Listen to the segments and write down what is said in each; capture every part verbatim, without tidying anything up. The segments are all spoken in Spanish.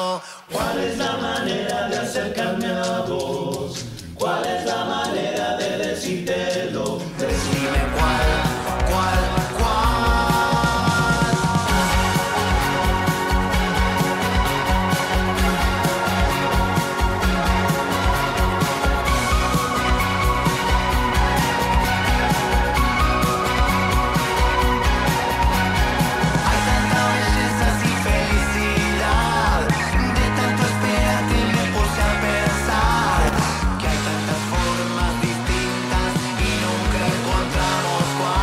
camino. ¿Cuál es la manera de acercarme a vos? ¿Cuál es la manera de decírtelo? Decime cuál, cuál, cuál. Hay tanta belleza y felicidad, de tanto esperar que me puse a pensar que hay tantas formas distintas y nunca encontramos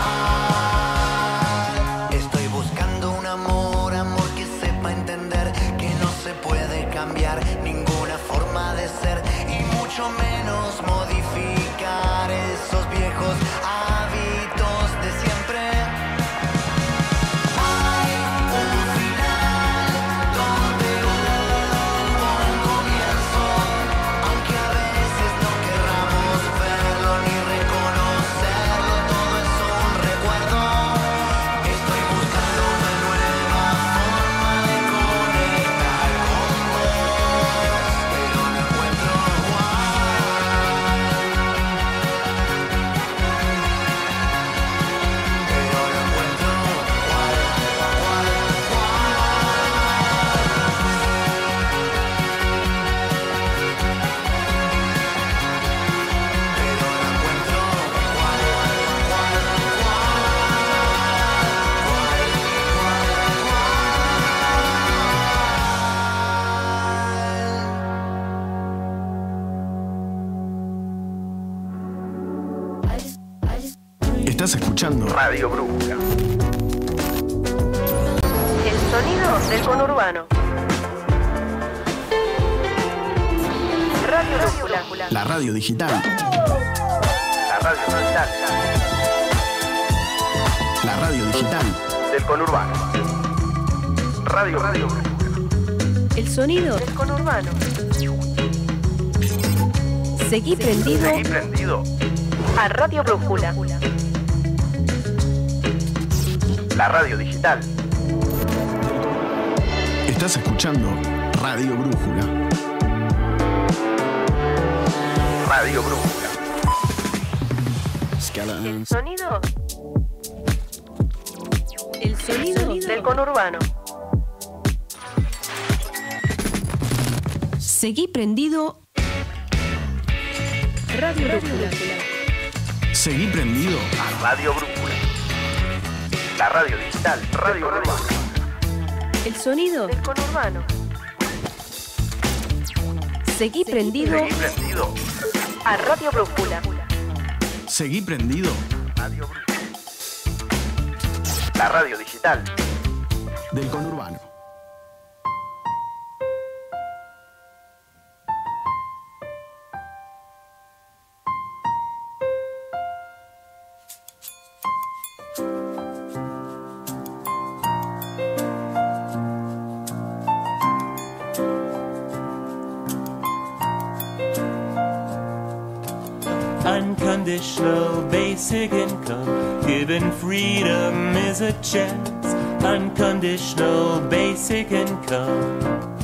cuál. Estoy buscando un amor, amor que sepa entender que no se puede cambiar ninguna forma de ser y mucho menos modificar esos viejos hábitos de siempre. Hay un final donde hubo un comienzo, aunque a veces no querramos verlo ni reconocerlo, todo es un recuerdo. Estoy buscando una nueva forma de conectar con vos, pero no encuentro cuál. Pero no encuentro cuál, cuál, pero no encuentro cuál, Estás escuchando Radio Brújula. El sonido del conurbano. Radio Brújula. La radio digital. La radio digital La radio digital. del conurbano. Radio Radio El sonido del conurbano. Seguí prendido Seguí prendido. a Radio Brújula. La radio digital. Estás escuchando Radio Brújula. Radio Brújula. El sonido. El sonido del conurbano. Seguí prendido. Radio Brújula. Seguí prendido. A Radio Brújula. La radio digital. Radio Brújula. El sonido del conurbano. Seguí prendido Seguí prendido. a Radio Brújula. Seguí prendido. Radio Brújula. La radio digital. Del conurbano. Unconditional basic income, given freedom is a chance. Unconditional basic income.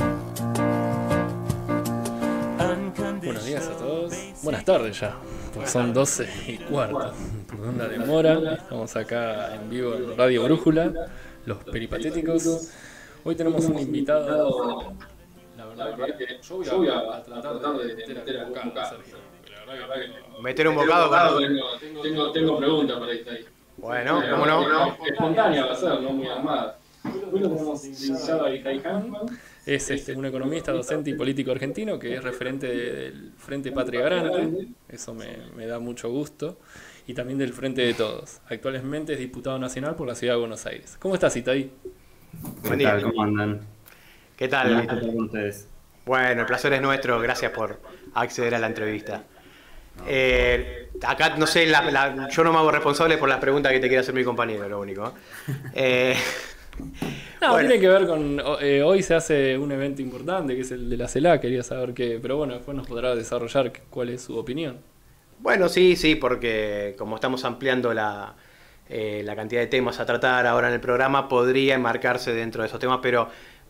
Buenos días a todos. Buenas tardes ya, porque son doce y cuarto. Perdón la demora. Estamos acá en vivo en Radio Brújula, Los Peripatéticos. Hoy tenemos un invitado. La verdad que yo voy a, a tratar de meter a bocado, Sergio. Meter un bocado, claro. Tengo, tengo, tengo preguntas para ir ahí. Bueno, ¿cómo no? Espontánea va a ser, no muy armada. Hoy lo tenemos invitado a Ihai Hanman. Es este, un economista, docente y político argentino que es referente del Frente Patria Grande. Eso me, me da mucho gusto. Y también del Frente de Todos. Actualmente es diputado nacional por la Ciudad de Buenos Aires. ¿Cómo estás, Ihai? Buen día. ¿Cómo andan? ¿Qué tal? ¿Qué tal con ustedes? Bueno, el placer es nuestro. Gracias por acceder a la entrevista. Eh, acá, no sé, la, la, yo no me hago responsable por las preguntas que te quiere hacer mi compañero, lo único. Eh, No, bueno. tiene que ver con... Eh, hoy se hace un evento importante, que es el de la CELAC, quería saber qué... Pero bueno, después nos podrá desarrollar cuál es su opinión. Bueno, sí, sí, porque como estamos ampliando la, eh, la cantidad de temas a tratar ahora en el programa, podría enmarcarse dentro de esos temas, pero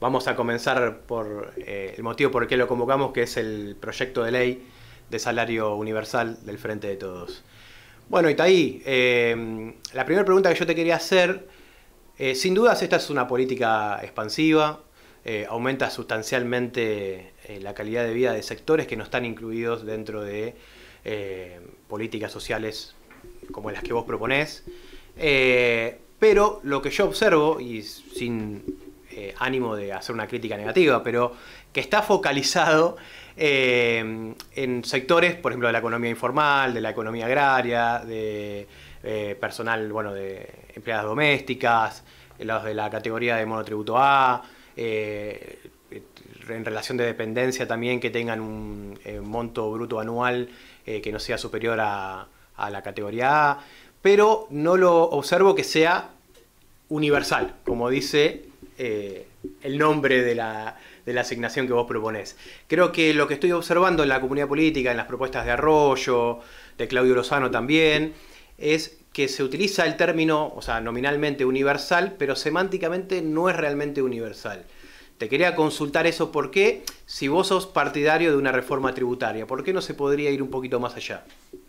vamos a comenzar por eh, el motivo por el que lo convocamos, que es el proyecto de ley de salario universal del Frente de Todos. Bueno, Itaí, eh, la primera pregunta que yo te quería hacer, eh, sin dudas esta es una política expansiva, eh, aumenta sustancialmente eh, la calidad de vida de sectores que no están incluidos dentro de eh, políticas sociales como las que vos proponés, eh, pero lo que yo observo, y sin eh, ánimo de hacer una crítica negativa, pero que está focalizado Eh, en sectores, por ejemplo, de la economía informal, de la economía agraria, de eh, personal, bueno, de empleadas domésticas, los de la categoría de monotributo A, eh, en relación de dependencia también que tengan un eh, monto bruto anual eh, que no sea superior a, a la categoría A, pero no lo observo que sea universal, como dice eh, el nombre de la... de la asignación que vos proponés. Creo que lo que estoy observando en la comunidad política, en las propuestas de Arroyo, de Claudio Lozano también, es que se utiliza el término, o sea, nominalmente universal, pero semánticamente no es realmente universal. Te quería consultar eso, ¿por qué? Si vos sos partidario de una reforma tributaria, ¿por qué no se podría ir un poquito más allá?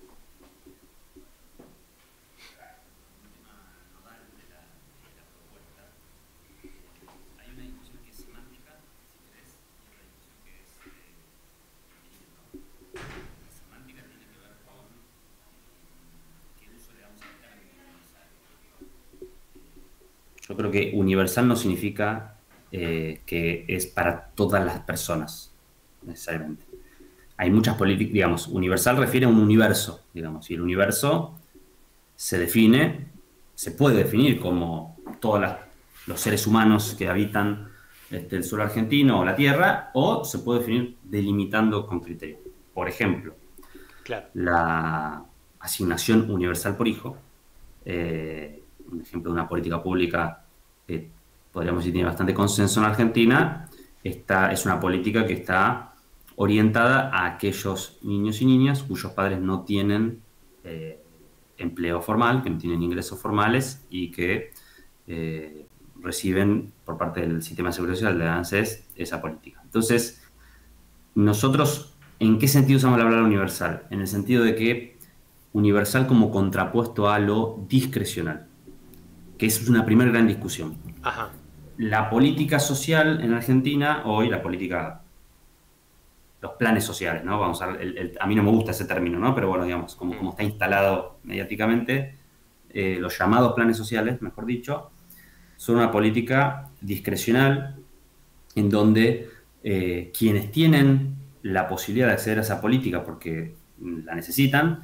Yo creo que universal no significa eh, que es para todas las personas, necesariamente. Hay muchas políticas, digamos, universal refiere a un universo, digamos, y el universo se define, se puede definir como todos las, los seres humanos que habitan este, el suelo argentino o la tierra, o se puede definir delimitando con criterio. Por ejemplo, claro, la asignación universal por hijo, eh, un ejemplo de una política pública que podríamos decir tiene bastante consenso en Argentina, esta es una política que está orientada a aquellos niños y niñas cuyos padres no tienen eh, empleo formal, que no tienen ingresos formales y que eh, reciben por parte del sistema de seguridad social de ANSES esa política. Entonces, nosotros, ¿en qué sentido usamos la palabra universal? En el sentido de que universal como contrapuesto a lo discrecional, que es una primera gran discusión. Ajá. La política social en Argentina, hoy la política, los planes sociales, ¿no? Vamos a, el, el, a mí no me gusta ese término, ¿no? Pero bueno, digamos, como, como está instalado mediáticamente, eh, los llamados planes sociales, mejor dicho, son una política discrecional en donde eh, quienes tienen la posibilidad de acceder a esa política porque la necesitan,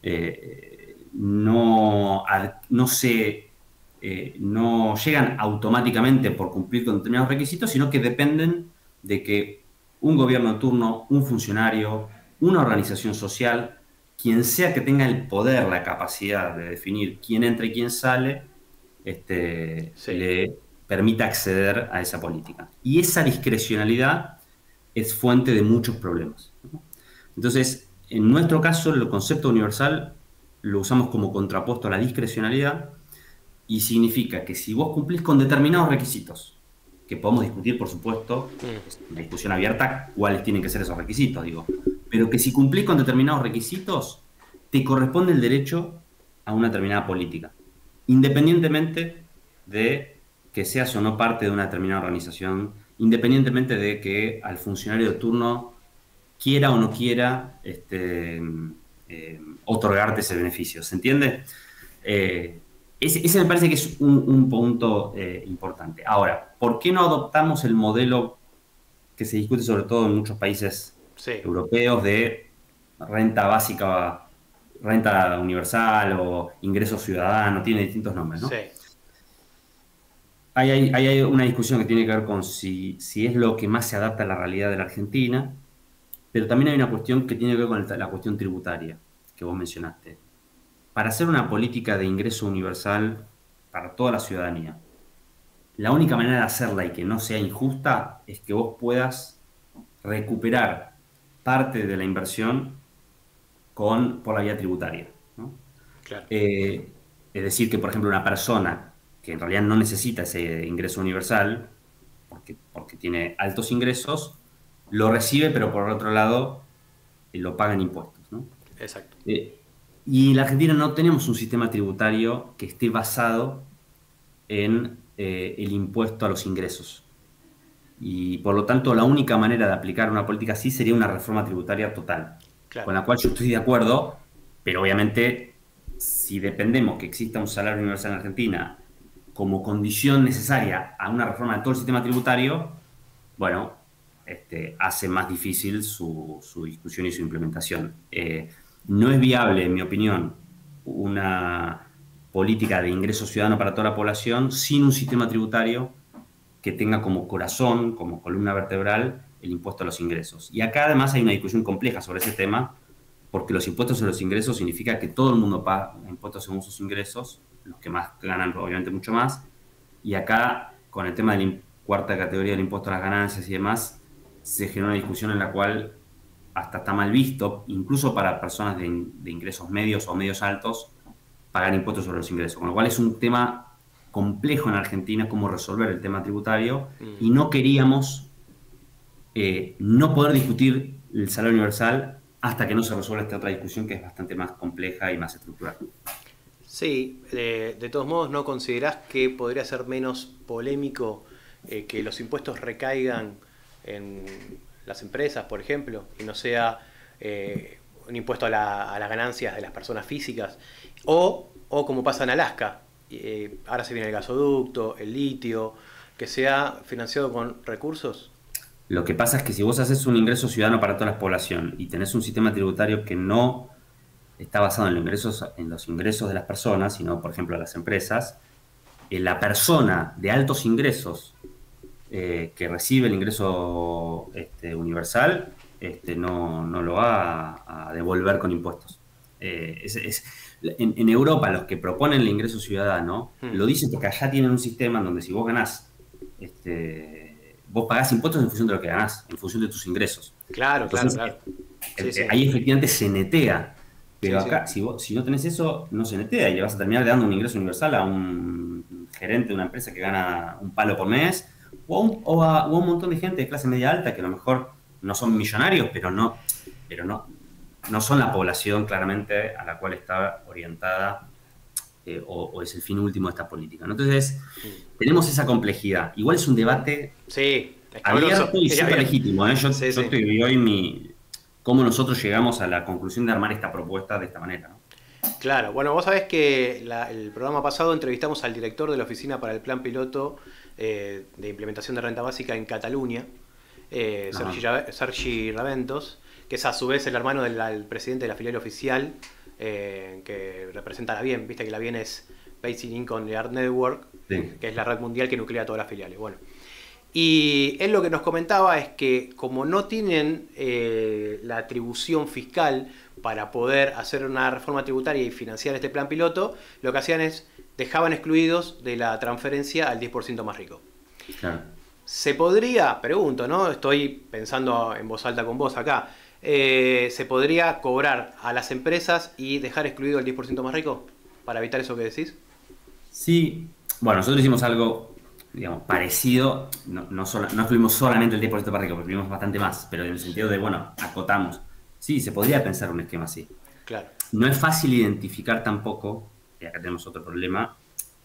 eh, no, no se... Eh, no llegan automáticamente por cumplir con determinados requisitos, sino que dependen de que un gobierno en turno, un funcionario, una organización social, quien sea que tenga el poder, la capacidad de definir quién entra y quién sale, este, sí, le permita acceder a esa política. Y esa discrecionalidad es fuente de muchos problemas, ¿no? Entonces, en nuestro caso, el concepto universal lo usamos como contrapuesto a la discrecionalidad. Y significa que si vos cumplís con determinados requisitos, que podemos discutir, por supuesto, es una discusión abierta, cuáles tienen que ser esos requisitos, digo, pero que si cumplís con determinados requisitos, te corresponde el derecho a una determinada política, independientemente de que seas o no parte de una determinada organización, independientemente de que al funcionario de turno quiera o no quiera este, eh, otorgarte ese beneficio. ¿Se entiende? Eh, Ese, ese me parece que es un, un punto eh, importante. Ahora, ¿por qué no adoptamos el modelo que se discute sobre todo en muchos países sí. europeos de renta básica, renta universal o ingreso ciudadano? Tiene distintos nombres, ¿no? Sí. Hay, hay, hay una discusión que tiene que ver con si, si es lo que más se adapta a la realidad de la Argentina, pero también hay una cuestión que tiene que ver con el, la cuestión tributaria que vos mencionaste. Para hacer una política de ingreso universal para toda la ciudadanía, la única manera de hacerla y que no sea injusta es que vos puedas recuperar parte de la inversión con, por la vía tributaria, ¿no? Claro. Eh, es decir, que por ejemplo una persona que en realidad no necesita ese ingreso universal, porque, porque tiene altos ingresos, lo recibe, pero por otro lado eh, lo paga en impuestos, ¿no? Exacto. Eh, y en la Argentina no tenemos un sistema tributario que esté basado en eh, el impuesto a los ingresos. Y por lo tanto, la única manera de aplicar una política así sería una reforma tributaria total, Claro. con la cual yo estoy de acuerdo, pero obviamente si dependemos que exista un salario universal en Argentina como condición necesaria a una reforma de todo el sistema tributario, bueno, este, hace más difícil su, su discusión y su implementación. Eh, no es viable, en mi opinión, una política de ingreso ciudadano para toda la población sin un sistema tributario que tenga como corazón, como columna vertebral, el impuesto a los ingresos. Y acá además hay una discusión compleja sobre ese tema, porque los impuestos a los ingresos significa que todo el mundo paga impuestos según sus ingresos, los que más ganan obviamente mucho más, y acá con el tema de la cuarta categoría del impuesto a las ganancias y demás, se genera una discusión en la cual hasta está mal visto, incluso para personas de, de ingresos medios o medios altos, pagar impuestos sobre los ingresos, con lo cual es un tema complejo en Argentina cómo resolver el tema tributario, y no queríamos eh, no poder discutir el salario universal hasta que no se resuelva esta otra discusión que es bastante más compleja y más estructural. Sí, de, de todos modos, ¿no considerás que podría ser menos polémico eh, que los impuestos recaigan en las empresas, por ejemplo, y no sea eh, un impuesto a, la, a las ganancias de las personas físicas? O, o como pasa en Alaska, eh, ahora se viene el gasoducto, el litio, que sea financiado con recursos. Lo que pasa es que si vos haces un ingreso ciudadano para toda la población y tenés un sistema tributario que no está basado en los ingresos, en los ingresos de las personas, sino, por ejemplo, de las empresas, eh, la persona de altos ingresos eh, que recibe el ingreso este, universal este, no, no lo va a, a devolver con impuestos. Eh, es, es, en, en Europa, los que proponen el ingreso ciudadano hmm. lo dicen porque allá tienen un sistema en donde si vos ganás este, vos pagás impuestos en función de lo que ganás, en función de tus ingresos. Claro, Entonces, claro, claro. Sí, eh, sí. Ahí efectivamente se netea. Pero sí, acá, sí. Si, vos, si no tenés eso, no se netea y le vas a terminar dando un ingreso universal a un gerente de una empresa que gana un palo por mes o a un, o a, o a un montón de gente de clase media alta que a lo mejor no son millonarios, pero no, pero no, no son la población claramente a la cual está orientada eh, o, o es el fin último de esta política, ¿no? Entonces, sí. tenemos esa complejidad. Igual es un debate sí, abierto y súper legítimo. ¿eh? Yo, sí, yo sí. estoy hoy mi... cómo nosotros llegamos a la conclusión de armar esta propuesta de esta manera, ¿no? Claro, bueno, vos sabés que la, el programa pasado entrevistamos al director de la Oficina para el Plan Piloto eh, de Implementación de Renta Básica en Cataluña, eh, Sergi, Sergi Raventos, que es a su vez el hermano del, del presidente de la filial oficial, eh, que representa a la BIEN. Viste que la BIEN es Basic Income Earned Network, sí. que es la red mundial que nuclea todas las filiales. Bueno, y él lo que nos comentaba es que como no tienen eh, la atribución fiscal para poder hacer una reforma tributaria y financiar este plan piloto, lo que hacían es dejaban excluidos de la transferencia al diez por ciento más rico. Claro. Se podría, pregunto, ¿no? Estoy pensando en voz alta con vos acá, eh, ¿se podría cobrar a las empresas y dejar excluido el diez por ciento más rico para evitar eso que decís? Sí, bueno, nosotros hicimos algo... digamos, parecido, no, no, solo, no excluimos solamente el diez por ciento para rico, porque excluimos bastante más, pero en el sentido de, bueno, acotamos. Sí, se podría pensar un esquema así. Claro. No es fácil identificar tampoco, y acá tenemos otro problema,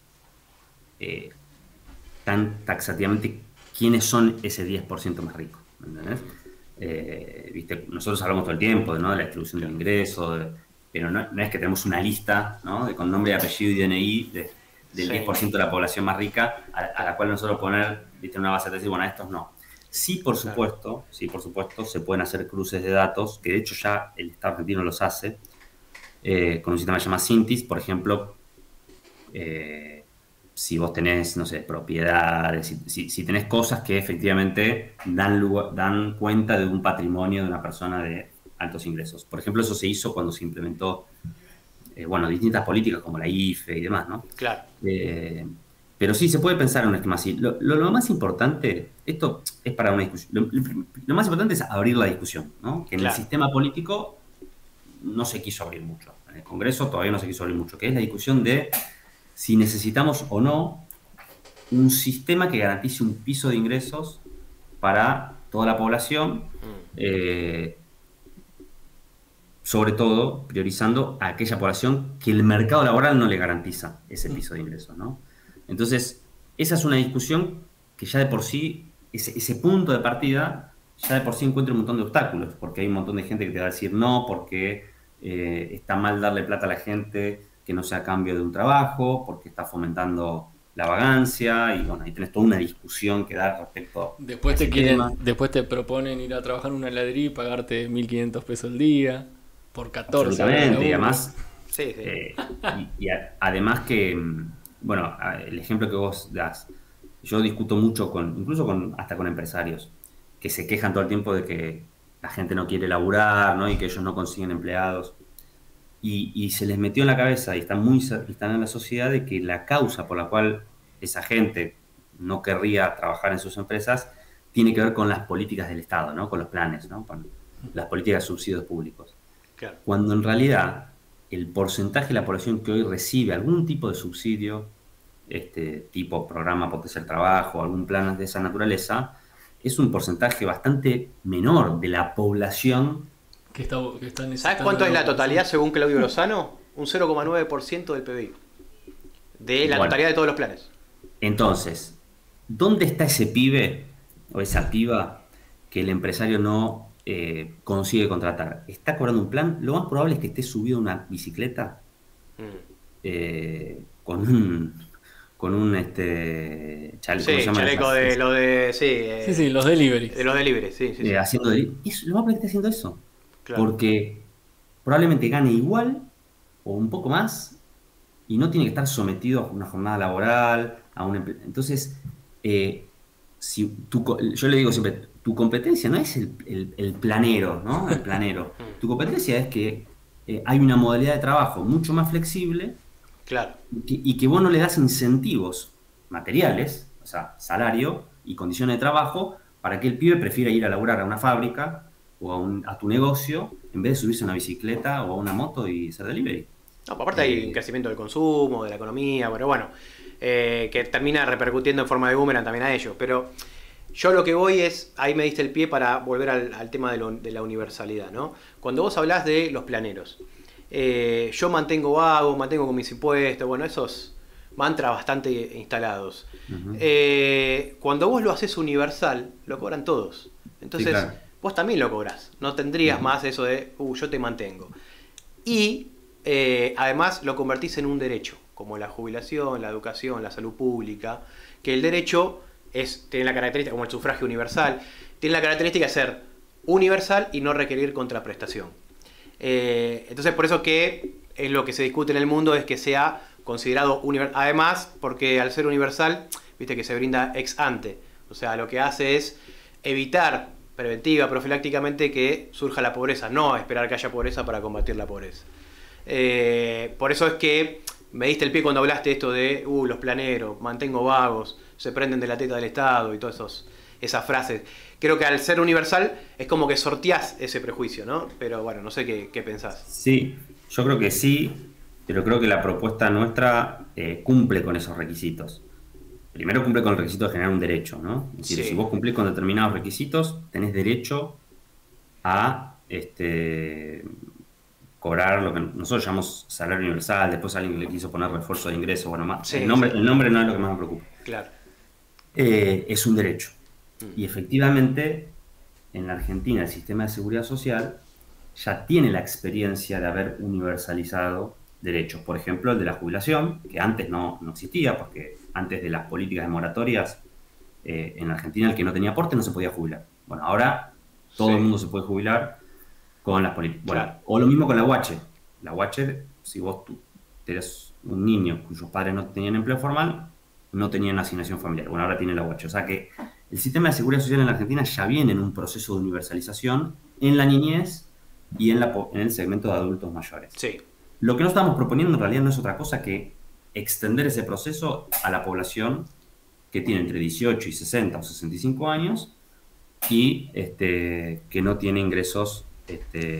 eh, tan taxativamente quiénes son ese diez por ciento más rico, ¿entendés? Eh, ¿viste? Nosotros hablamos todo el tiempo, ¿no? de la distribución del ingreso, de, pero no, no es que tenemos una lista, ¿no? de, con nombre, apellido y D N I de, del sí. diez por ciento de la población más rica, a, a la cual nosotros poner, viste, una base de decir, bueno, a estos no. Sí, por supuesto, claro. sí, por supuesto, se pueden hacer cruces de datos, que de hecho ya el Estado argentino los hace, eh, con un sistema que se llama Sintis, por ejemplo, eh, si vos tenés, no sé, propiedades, si, si, si tenés cosas que efectivamente dan, lugar, dan cuenta de un patrimonio de una persona de altos ingresos. Por ejemplo, eso se hizo cuando se implementó Eh, bueno, distintas políticas como la I F E y demás, ¿no? Claro. Eh, pero sí, se puede pensar en un esquema así. Lo, lo, lo más importante, esto es para una discusión, lo, lo más importante es abrir la discusión, ¿no? Que en claro. el sistema político no se quiso abrir mucho. En el Congreso todavía no se quiso abrir mucho, que es la discusión de si necesitamos o no un sistema que garantice un piso de ingresos para toda la población, eh, sobre todo priorizando a aquella población que el mercado laboral no le garantiza ese piso de ingresos, ¿no? Entonces, esa es una discusión que ya de por sí, ese, ese punto de partida, ya de por sí encuentra un montón de obstáculos, porque hay un montón de gente que te va a decir no, porque eh, está mal darle plata a la gente que no sea a cambio de un trabajo, porque está fomentando la vagancia, y bueno, ahí tenés toda una discusión que dar respecto Después a te ese quieren, tema. después te proponen ir a trabajar en una heladería y pagarte mil quinientos pesos al día por catorce horas de Absolutamente, y laburo. además, Sí, sí. eh, y, y a- además que, mm, bueno, a- el ejemplo que vos das, yo discuto mucho con, incluso con, hasta con empresarios, que se quejan todo el tiempo de que la gente no quiere laburar, ¿no? Y que ellos no consiguen empleados. Y, y se les metió en la cabeza y están muy cer- están en la sociedad de que la causa por la cual esa gente no querría trabajar en sus empresas tiene que ver con las políticas del Estado, ¿no? Con los planes, ¿no? Con las políticas de subsidios públicos. Claro. Cuando en realidad el porcentaje de la población que hoy recibe algún tipo de subsidio, este tipo programa Potenciar Trabajo, algún plan de esa naturaleza, es un porcentaje bastante menor de la población. Que está, que está ¿Sabes necesitando- cuánto es la totalidad según Claudio Lozano? Un cero coma nueve por ciento del P B I. De la Bueno. totalidad de todos los planes. Entonces, ¿dónde está ese pibe o esa piba que el empresario no eh, consigue contratar? ¿Está cobrando un plan? Lo más probable es que esté subido a una bicicleta eh, con un con un este chale- Sí, ¿cómo se llama? chaleco de lo de. Sí, eh, Sí, sí, los deliveries. de los deliveries, sí, sí. sí. Eh, haciendo deli- es lo más probable que esté haciendo eso. Claro. Porque probablemente gane igual o un poco más y no tiene que estar sometido a una jornada laboral, a un emple- Entonces, eh, si tu co- yo le digo siempre, tu competencia no es el, el- el planero, ¿no? El planero. Tu competencia es que eh, hay una modalidad de trabajo mucho más flexible Claro. y que, y que vos no le das incentivos materiales, o sea, salario y condiciones de trabajo, para que el pibe prefiera ir a laburar a una fábrica o a, un- a tu negocio en vez de subirse a una bicicleta o a una moto y hacer delivery. No, pues aparte hay un crecimiento del consumo, de la economía, pero bueno, eh, que termina repercutiendo en forma de boomerang también a ellos. Pero yo lo que voy es, ahí me diste el pie para volver al, al tema de, lo- de la universalidad, ¿no? Cuando vos hablás de los planeros, eh, yo mantengo vago, mantengo con mis impuestos, bueno, esos mantras bastante instalados. Ujú. Eh, cuando vos lo haces universal, lo cobran todos. Entonces, Sí, claro. vos también lo cobrás. No tendrías Ujú. más eso de, uh, yo te mantengo. Y eh, además lo convertís en un derecho, como la jubilación, la educación, la salud pública, que el derecho es, tiene la característica, como el sufragio universal, tiene la característica de ser universal y no requerir contraprestación. Eh, entonces, por eso que es lo que se discute en el mundo, es que sea considerado universal. Además, porque al ser universal, viste que se brinda ex ante. O sea, lo que hace es evitar preventiva, profilácticamente, que surja la pobreza, no esperar que haya pobreza para combatir la pobreza. Eh, por eso es que me diste el pie cuando hablaste esto de uh, los planeros, mantengo vagos, se prenden de la teta del Estado y todas esos, esas frases. Creo que al ser universal es como que sorteás ese prejuicio, ¿no? Pero bueno, no sé qué, qué pensás. Sí, yo creo que sí, pero creo que la propuesta nuestra eh, cumple con esos requisitos. Primero cumple con el requisito de generar un derecho, ¿no? Es decir, Sí. si vos cumplís con determinados requisitos, tenés derecho a este, cobrar lo que nosotros llamamos salario universal. Después alguien le quiso poner refuerzo de ingreso. Bueno, más, Sí, el, nombre, sí. el nombre no es lo que más me preocupa. Claro. Eh, es un derecho. Mm. Y efectivamente, en la Argentina el sistema de seguridad social ya tiene la experiencia de haber universalizado derechos. Por ejemplo, el de la jubilación, que antes no, no existía, porque antes de las políticas de moratorias, eh, en la Argentina el que no tenía aporte no se podía jubilar. Bueno, ahora todo Sí. el mundo se puede jubilar con las políticas. Bueno, Claro. o lo mismo con la U H. La U H, si vos tú, eres un niño cuyos padres no tenían empleo formal, no tenían asignación familiar. Bueno, ahora tiene la U H. O sea que el sistema de seguridad social en la Argentina ya viene en un proceso de universalización en la niñez y en, la, po- en el segmento de adultos mayores. Sí. Lo que no estamos proponiendo en realidad no es otra cosa que extender ese proceso a la población que tiene entre dieciocho y sesenta o sesenta y cinco años y este, que no tiene ingresos este,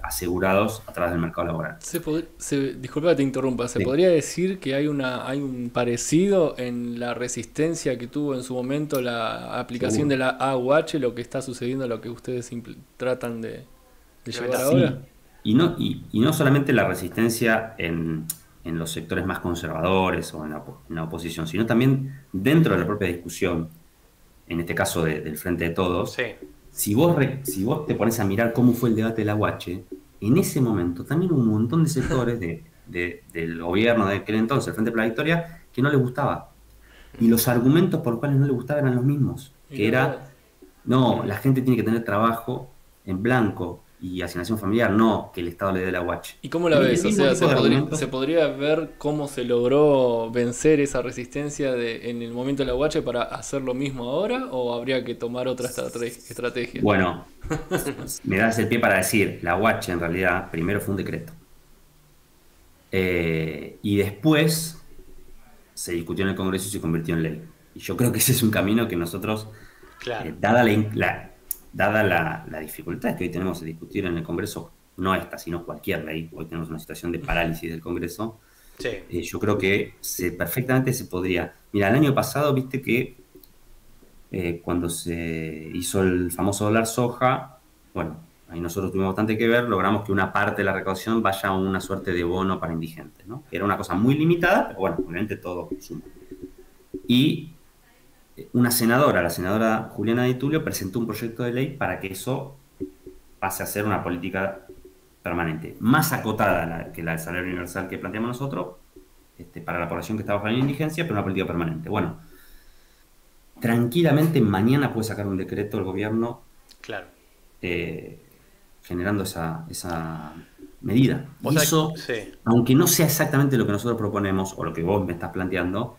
asegurados a través del mercado laboral. Se pod- se, disculpa que te interrumpa, ¿se Sí. podría decir que hay una hay un parecido en la resistencia que tuvo en su momento la aplicación Seguro. de la A U H, lo que está sucediendo, lo que ustedes impl- tratan de, de llevar Sí. ahora? Y no, y, y no solamente la resistencia en, en los sectores más conservadores o en la, opo- en la oposición, sino también dentro de la propia discusión, en este caso de- del Frente de Todos. Sí. Si vos, re- si vos te pones a mirar cómo fue el debate de la U H, en ese momento también hubo un montón de sectores de, de- del gobierno de aquel entonces, el Frente para la Victoria, que no les gustaba. Y los argumentos por los cuales no les gustaba eran los mismos. Que era, no, la gente tiene que tener trabajo en blanco y asignación familiar, no que el Estado le dé la U H. ¿Y cómo la El ves? O mismo sea, tipo ¿se de podría, argumentos. se podría ver cómo se logró vencer esa resistencia de, en el momento de la U H para hacer lo mismo ahora? ¿O habría que tomar otra estrate- estrategia? Bueno, me das el pie para decir, la U H en realidad primero fue un decreto. Eh, y después se discutió en el Congreso y se convirtió en ley. Y yo creo que ese es un camino que nosotros, Claro. eh, dada, la, in- la- dada la, la dificultad que hoy tenemos de discutir en el Congreso, no esta, sino cualquier ley, hoy tenemos una situación de parálisis del Congreso, Sí. eh, yo creo que se, perfectamente se podría. Mira, el año pasado, viste que eh, cuando se hizo el famoso dólar soja, bueno, ahí nosotros tuvimos bastante que ver, logramos que una parte de la recaudación vaya a una suerte de bono para indigentes, ¿no? Que era una cosa muy limitada, pero bueno, obviamente todo suma. Y una senadora, la senadora Juliana Di Tulio, presentó un proyecto de ley para que eso pase a ser una política permanente, más acotada la, que la del salario universal que planteamos nosotros, este, para la población que está bajo la indigencia, pero una política permanente. Bueno, tranquilamente mañana puede sacar un decreto el gobierno Claro. eh, generando esa, esa medida. Vos Y sabés- eso, sí. aunque no sea exactamente lo que nosotros proponemos o lo que vos me estás planteando,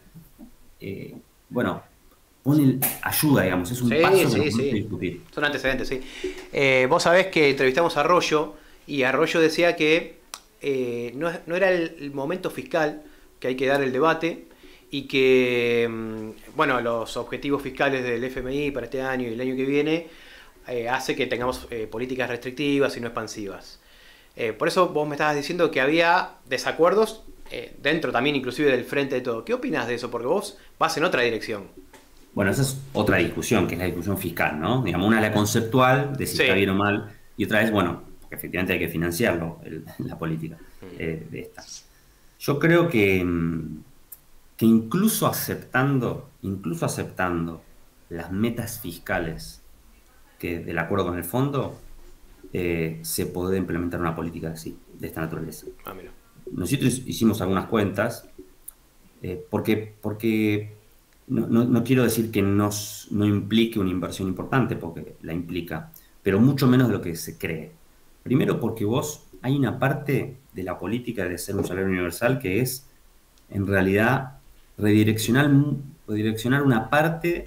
eh, bueno, pone el- ayuda, digamos, es un Sí, paso que sí, nos permite sí. discutir. Son antecedentes, sí. Eh, vos sabés que entrevistamos a Arroyo y Arroyo decía que eh, no, es- no era el, el momento fiscal que hay que dar el debate y que, mm, bueno, los objetivos fiscales del F M I para este año y el año que viene eh, hace que tengamos eh, políticas restrictivas y no expansivas. Eh, por eso vos me estabas diciendo que había desacuerdos eh, dentro también inclusive del Frente de Todo. ¿Qué opinas de eso? Porque vos vas en otra dirección. Bueno, esa es otra discusión, que es la discusión fiscal, ¿no? Digamos, una es la conceptual, de si Sí. está bien o mal, y otra es, bueno, porque efectivamente hay que financiarlo, el- la política eh, de esta. Yo creo que, mm, que incluso aceptando, incluso aceptando las metas fiscales que del acuerdo con el fondo, eh, se puede implementar una política así, de esta naturaleza. Ah, mira. Nosotros hicimos algunas cuentas, eh, porque, porque no, no- no quiero decir que nos- no implique una inversión importante, porque la implica, pero mucho menos de lo que se cree. Primero porque vos, hay una parte de la política de ser un salario universal que es, en realidad, redireccionar, redireccionar una parte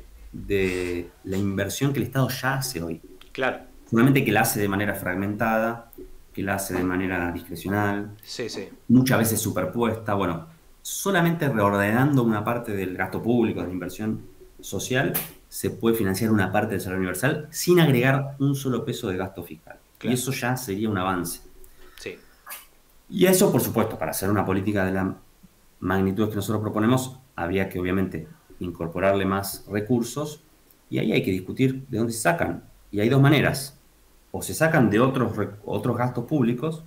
de la inversión que el Estado ya hace hoy. Claro. Solamente que la hace de manera fragmentada, que la hace de manera discrecional, Sí, sí. muchas veces superpuesta. Bueno, solamente reordenando una parte del gasto público, de la inversión social, se puede financiar una parte del salario universal sin agregar un solo peso de gasto fiscal. Claro. Y eso ya sería un avance. Sí. Y a eso, por supuesto, para hacer una política de la magnitud que nosotros proponemos, habría que obviamente incorporarle más recursos, y ahí hay que discutir de dónde se sacan. Y hay dos maneras. O se sacan de otros, rec- otros gastos públicos.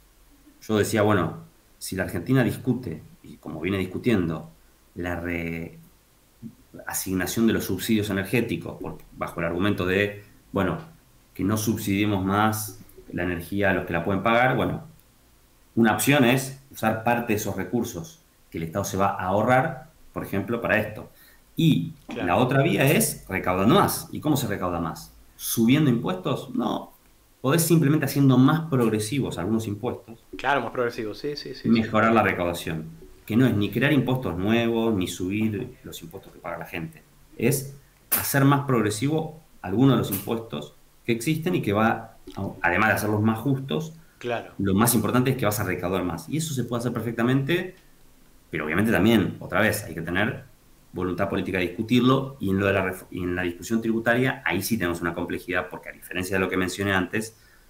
Yo decía, bueno, si la Argentina discute, y como viene discutiendo, la reasignación de los subsidios energéticos, por- bajo el argumento de, bueno, que no subsidiemos más la energía a los que la pueden pagar, bueno, una opción es usar parte de esos recursos que el Estado se va a ahorrar, por ejemplo, para esto. Y Claro. la otra vía es recaudando más. ¿Y cómo se recauda más? ¿Subiendo impuestos? No. Podés simplemente haciendo más progresivos algunos impuestos, Claro, más progresivo, sí, sí, sí. mejorar la recaudación. Que no es ni crear impuestos nuevos, ni subir los impuestos que paga la gente. Es hacer más progresivo algunos de los impuestos que existen y que va, además de hacerlos más justos, Claro. lo más importante es que vas a recaudar más. Y eso se puede hacer perfectamente, pero obviamente también, otra vez, hay que tener voluntad política de discutirlo, y en, lo de la, ref- y en la discusión tributaria, ahí sí tenemos una complejidad, porque a diferencia de lo que mencioné antes,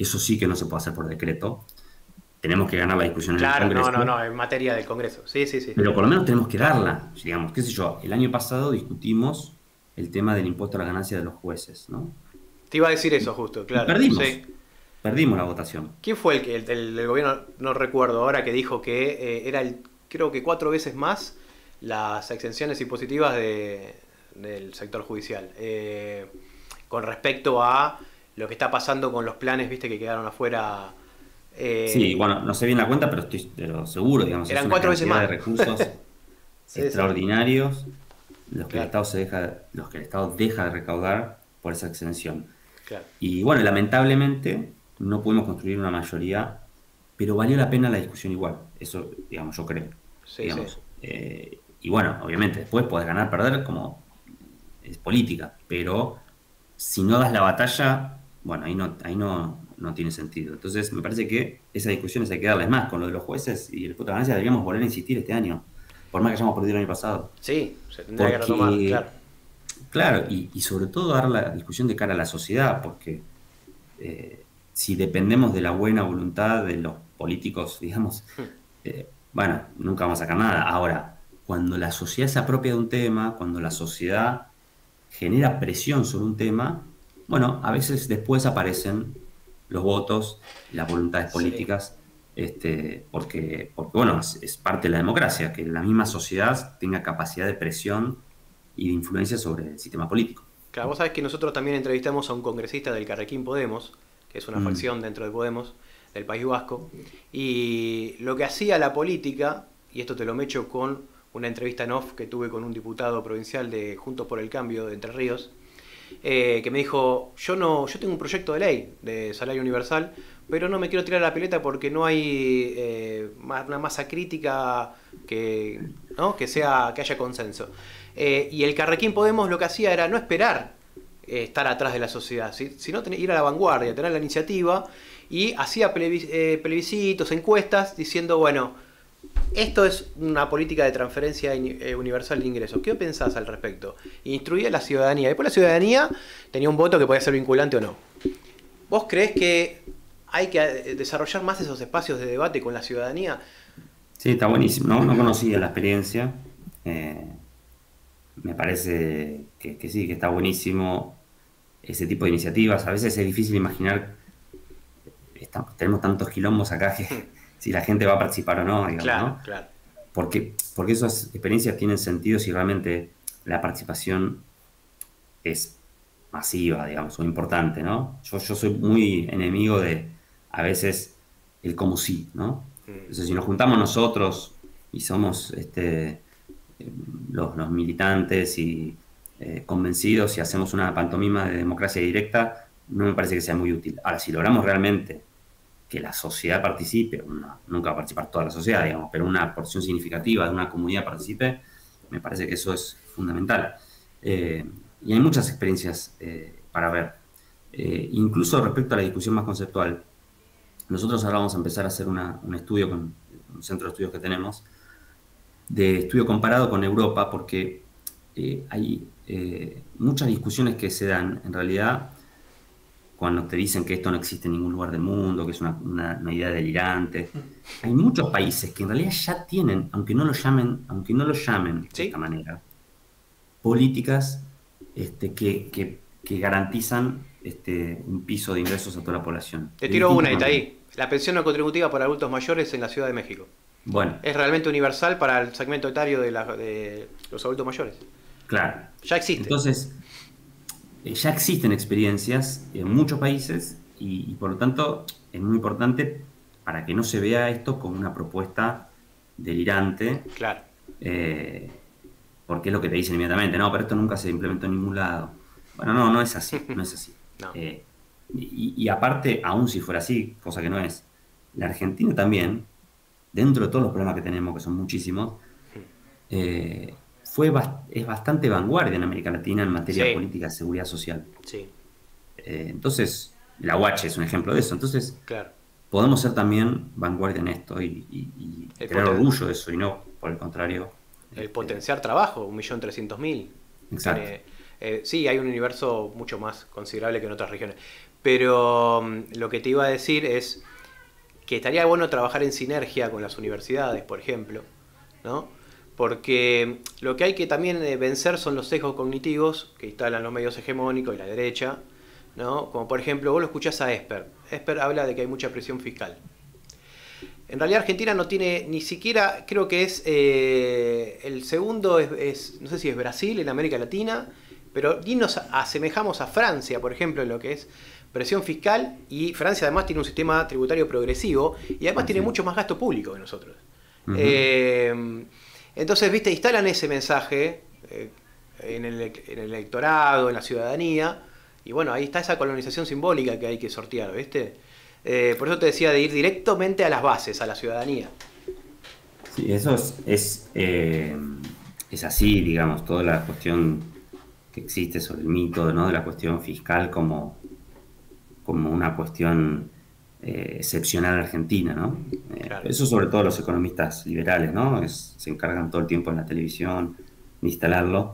Eso sí que no se puede hacer por decreto. Tenemos que ganar la discusión claro, en el Congreso. no, no, no, en materia del Congreso. Sí, sí, sí. Pero por lo menos tenemos que darla. Digamos, qué sé yo, el año pasado discutimos el tema del impuesto a la ganancia de los jueces, ¿no? Te iba a decir eso justo, claro. Y perdimos. Sí. Perdimos la votación. ¿Quién fue el que el, el del gobierno, no recuerdo ahora, que dijo que eh, era el, creo que cuatro veces más las exenciones impositivas de, del sector judicial? Eh, con respecto a lo que está pasando con los planes, viste, que quedaron afuera. Eh, sí, bueno, no sé bien la cuenta, pero estoy pero seguro, digamos, eran es una cuatro veces cantidad más. de recursos sí, extraordinarios sí. los que claro. el Estado se deja, los que el Estado deja de recaudar por esa exención. Claro. Y bueno, lamentablemente no pudimos construir una mayoría, pero valió la pena la discusión igual. Eso, digamos, yo creo. Sí, digamos. sí. Eh, y bueno, obviamente, después podés ganar, perder, como es política, pero si no das la batalla, bueno, ahí no, ahí no, no tiene sentido. Entonces, me parece que esas discusiones hay que darles más. Con lo de los jueces y el puto ganancia deberíamos volver a insistir este año, por más que hayamos perdido el año pasado. Sí, se tendría porque, que retomar, claro. Claro, y, y sobre todo dar la discusión de cara a la sociedad, porque eh, si dependemos de la buena voluntad de los políticos, digamos, eh, bueno, nunca vamos a sacar nada. Ahora, cuando la sociedad se apropia de un tema, cuando la sociedad genera presión sobre un tema, bueno, a veces después aparecen los votos, las voluntades políticas, sí. este, porque, porque, bueno, es, es parte de la democracia, que la misma sociedad tenga capacidad de presión y de influencia sobre el sistema político. Claro, vos sabés que nosotros también entrevistamos a un congresista del Carrequín Podemos, que es una mm. facción dentro de Podemos, del País Vasco, y lo que hacía la política, y esto te lo mecho con una entrevista en off que tuve con un diputado provincial de Juntos por el Cambio de Entre Ríos, eh, que me dijo, yo no, yo tengo un proyecto de ley de salario universal, pero no me quiero tirar a la pileta porque no hay eh, una masa crítica que, ¿no? que sea que haya consenso. Eh, y el Carrequín Podemos lo que hacía era no esperar eh, estar atrás de la sociedad, ¿sí? sino tener, ir a la vanguardia, tener la iniciativa, y hacía plebis, eh, plebiscitos, encuestas, diciendo, bueno, esto es una política de transferencia eh, universal de ingresos. ¿Qué pensás al respecto? Instruía a la ciudadanía. Después la ciudadanía tenía un voto que podía ser vinculante o no. ¿Vos creés que hay que desarrollar más esos espacios de debate con la ciudadanía? Sí, está buenísimo. No, no conocía la experiencia. Eh, me parece que, que sí, que está buenísimo ese tipo de iniciativas. A veces es difícil imaginar, estamos, tenemos tantos quilombos acá que si la gente va a participar o no, digamos, claro, ¿no? Claro. Porque, porque esas experiencias tienen sentido si realmente la participación es masiva, digamos, o importante, ¿no? Yo, yo soy muy enemigo de, a veces, el como sí, ¿no? Entonces, si nos juntamos nosotros y somos este, los, los militantes y eh, convencidos y hacemos una pantomima de democracia directa, no me parece que sea muy útil. Ahora, si logramos realmente que la sociedad participe, no, nunca va a participar toda la sociedad, digamos, pero una porción significativa de una comunidad participe, me parece que eso es fundamental. Eh, y hay muchas experiencias eh, para ver. Eh, incluso respecto a la discusión más conceptual, nosotros ahora vamos a empezar a hacer una, un estudio con un centro de estudios que tenemos, de estudio comparado con Europa, porque eh, hay eh, muchas discusiones que se dan, en realidad, cuando te dicen que esto no existe en ningún lugar del mundo, que es una, una, una idea delirante. Hay muchos países que en realidad ya tienen, aunque no lo llamen, aunque no lo llamen ¿Sí? de esta manera, políticas este, que, que, que garantizan este, un piso de ingresos a toda la población. Te tiro una, Itaí. La pensión no contributiva para adultos mayores en la Ciudad de México. Bueno. Es realmente universal para el segmento etario de, la, de los adultos mayores. Claro. Ya existe. Entonces, ya existen experiencias en muchos países y, y por lo tanto es muy importante para que no se vea esto como una propuesta delirante. Claro. Eh, porque es lo que te dicen inmediatamente, no, pero esto nunca se implementó en ningún lado. Bueno, no, no es así, no es así. No. Eh, y, y aparte, aún si fuera así, cosa que no es, la Argentina también, dentro de todos los problemas que tenemos, que son muchísimos, eh, fue bast- es bastante vanguardia en América Latina en materia Sí. de política de seguridad social. Sí, Eh, entonces, la U H es un ejemplo de eso. Entonces, claro. podemos ser también vanguardia en esto y, y, y El tener poten- orgullo de eso y no, por el contrario. El este, potenciar trabajo, un millón trescientos mil. Exacto. Eh, eh, sí, hay un universo mucho más considerable que en otras regiones. Pero lo que te iba a decir es que estaría bueno trabajar en sinergia con las universidades, por ejemplo, ¿no? Porque lo que hay que también vencer son los sesgos cognitivos que instalan los medios hegemónicos y la derecha, ¿no? Como por ejemplo, vos lo escuchás a Esper. Esper habla de que hay mucha presión fiscal. En realidad Argentina no tiene ni siquiera, creo que es eh, el segundo, es, es, no sé si es Brasil en América Latina, pero ni nos asemejamos a Francia, por ejemplo, en lo que es presión fiscal, y Francia además tiene un sistema tributario progresivo y además tiene mucho más gasto público que nosotros. Uh-huh. eh, entonces, viste, instalan ese mensaje eh, en, el, en el electorado, en la ciudadanía, y bueno, ahí está esa colonización simbólica que hay que sortear, ¿viste? Eh, por eso te decía de ir directamente a las bases, a la ciudadanía. Sí, eso es, es, eh, es así, digamos, toda la cuestión que existe sobre el mito, ¿no? De la cuestión fiscal como, como una cuestión eh, excepcional argentina, ¿no? Eh, claro. Eso sobre todo los economistas liberales, ¿no? Es, se encargan todo el tiempo en la televisión de instalarlo.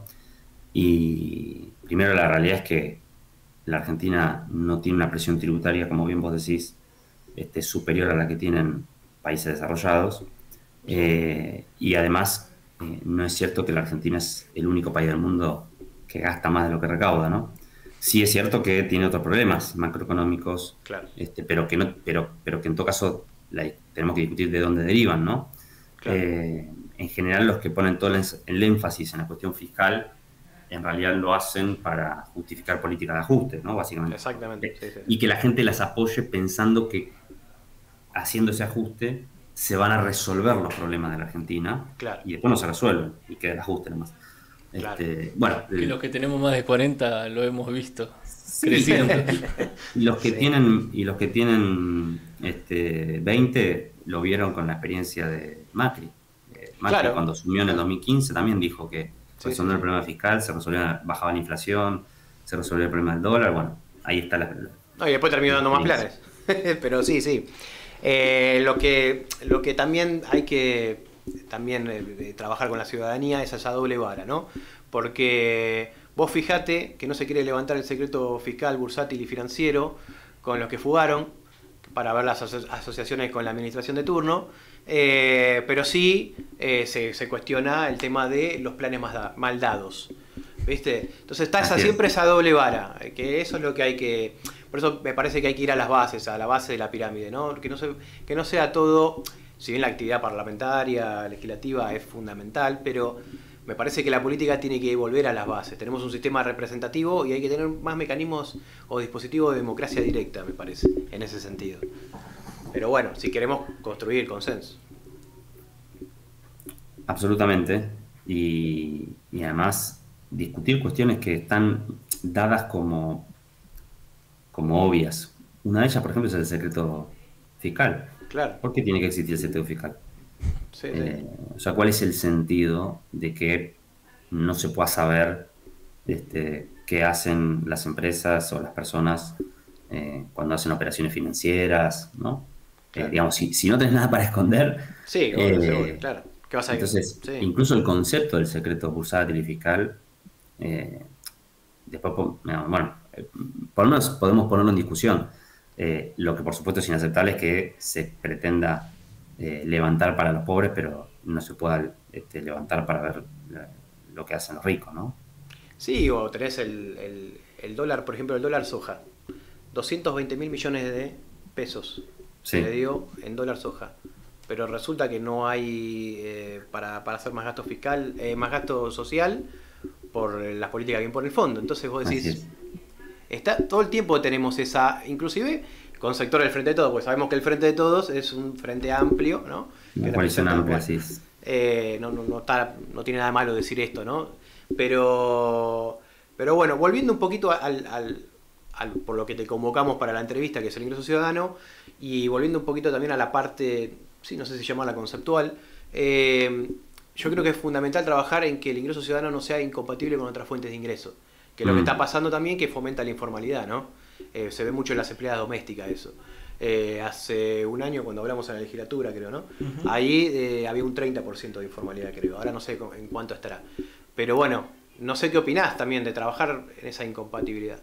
Y primero la realidad es que la Argentina no tiene una presión tributaria, como bien vos decís, este, superior a la que tienen países desarrollados. Eh, y además, eh, no es cierto que la Argentina es el único país del mundo que gasta más de lo que recauda, ¿no? Sí es cierto que tiene otros problemas macroeconómicos, claro. este, pero, que no, pero, pero que en todo caso la, tenemos que discutir de dónde derivan, ¿no? Claro. Eh, en general, los que ponen todo el, el énfasis en la cuestión fiscal en realidad lo hacen para justificar políticas de ajuste, ¿no? Básicamente. Exactamente. Sí, sí, sí. Y que la gente las apoye pensando que haciendo ese ajuste se van a resolver los problemas de la Argentina, claro. Y después no se resuelven y queda el ajuste nomás. Claro. Este, bueno, que los que tenemos más de cuarenta lo hemos visto sí. creciendo. Y los que sí. tienen, y los que tienen este, veinte lo vieron con la experiencia de Macri. Eh, Macri claro. Cuando asumió en el dos mil quince también dijo que sí, resolvió sí, el problema fiscal, se resolvió, bajaba la inflación, se resolvió el problema del dólar, bueno, ahí está la... No, y después terminó dando más planes. Pero sí, sí. Eh, lo que lo que también hay que también eh, trabajar con la ciudadanía es esa doble vara, ¿no? Porque vos fijate que no se quiere levantar el secreto fiscal, bursátil y financiero con los que fugaron para ver las aso asociaciones con la administración de turno, eh, pero sí eh, se, se cuestiona el tema de los planes más da mal dados, ¿viste? Entonces está esa, siempre esa doble vara, que eso es lo que hay que... Por eso me parece que hay que ir a las bases, a la base de la pirámide, ¿no? Que no, se, que no sea todo, si bien la actividad parlamentaria, legislativa es fundamental, pero me parece que la política tiene que volver a las bases. Tenemos un sistema representativo y hay que tener más mecanismos o dispositivos de democracia directa, me parece, en ese sentido. Pero bueno, si queremos construir consenso. Absolutamente. Y, y además discutir cuestiones que están dadas como... como obvias. Una de ellas, por ejemplo, es el secreto fiscal. Claro. ¿Por qué tiene que existir el secreto fiscal? Sí, eh, sí. O sea, ¿cuál es el sentido de que no se pueda saber este, qué hacen las empresas o las personas eh, cuando hacen operaciones financieras, ¿no? Claro. Eh, digamos, si, si no tenés nada para esconder... Sí, bueno, eh, seguro, claro. ¿Qué vas a entonces, sí. incluso el concepto del secreto bursátil y fiscal, eh, después, bueno, por lo menos podemos ponerlo en discusión. Eh, lo que por supuesto es inaceptable es que se pretenda eh, levantar para los pobres, pero no se pueda este, levantar para ver lo que hacen los ricos, ¿no? Sí, o tenés el, el, el dólar, por ejemplo, el dólar soja. doscientos veinte mil millones de pesos sí. se le dio en dólar soja. Pero resulta que no hay eh, para, para hacer más gasto fiscal, eh, más gasto social por las políticas que impone el fondo. Entonces vos decís... Está, todo el tiempo tenemos esa, inclusive con sector del Frente de Todos, porque sabemos que el Frente de Todos es un frente amplio, ¿no? Una coalición amplia, sí. Eh, no, no, no, está, no tiene nada malo decir esto, ¿no? Pero, pero bueno, volviendo un poquito al, al, al, por lo que te convocamos para la entrevista, que es el ingreso ciudadano, y volviendo un poquito también a la parte, sí, no sé si llamarla conceptual, eh, yo creo que es fundamental trabajar en que el ingreso ciudadano no sea incompatible con otras fuentes de ingreso. Que lo que está pasando también que fomenta la informalidad, ¿no? Eh, se ve mucho en las empleadas domésticas eso. Eh, hace un año cuando hablamos en la legislatura, creo, ¿no? Uh-huh. Ahí eh, había un treinta por ciento de informalidad, creo. Ahora no sé en cuánto estará. Pero bueno, no sé qué opinás también de trabajar en esa incompatibilidad.